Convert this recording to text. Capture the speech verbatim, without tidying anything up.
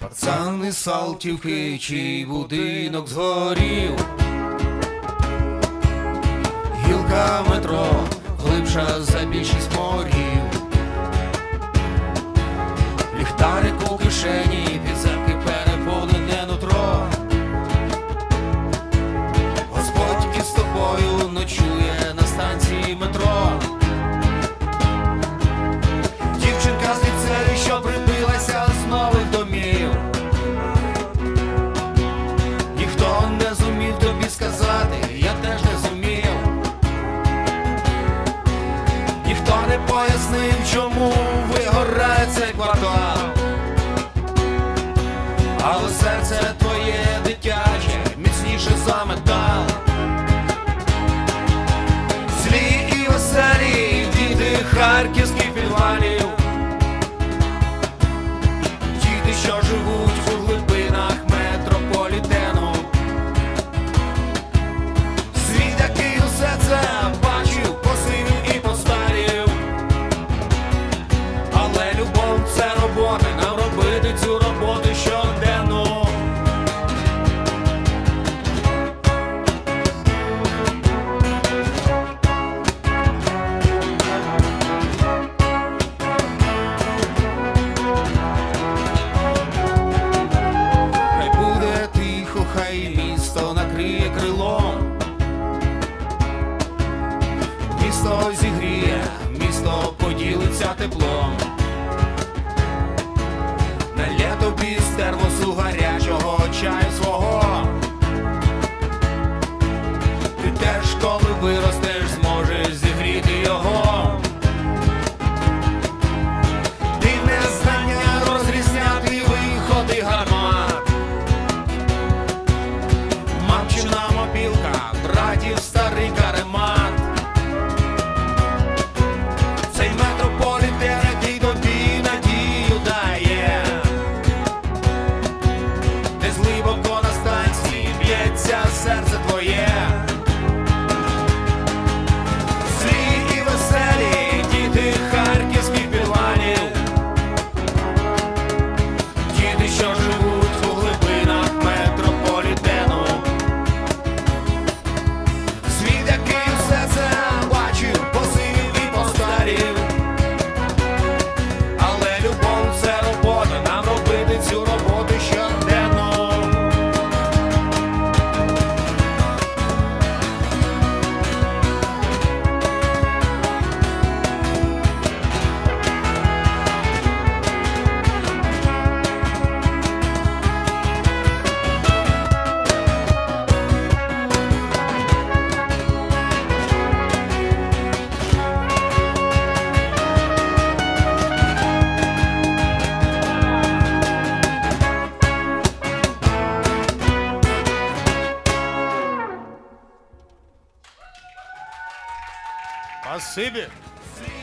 Пацани з Салтівки, чий будинок згорів. Гілка метро, глибша за більшість морів. Ліхтарик у кишені, підземки переповнене нутро. Господь із тобою ночує на станції метро. Дівчинка з ліцею, що прибилася з нових домів. Ніхто не зумів тобі сказати, я теж не зумів. Ніхто не пояснив, чому вигорає цей квартал. Але серце твоє дитяче, міцніше за метал. Злі і веселі діти харківських підвалів. Діти, що живуть у глибинах метрополітену. Світ, який усе це бачив, посивів і постарів. Але любов – це робота, нам робити цю роботу щоденно. Хай буде тихо, хай місто накриє крилом. Місто зігріє, місто поділиться теплом. Налє тобі з термосу гарячого чаю свого. Ти теж, коли виростеш, зможеш зігріти його. Ти не знання розрізняти виходи гармат. Мамчина мобілка, братів старий каремат. Цей метрополітен, який тобі надію дає. Десь глибоко на станції б'ється серце твоє. Злі і веселі діти харківських підвалів. Діти, що живуть у глибинах метрополітену. Світ, який все це бачив, посивів і постарів. Але любов – це робота, нам робити цю роботу щоденно. Спасибі.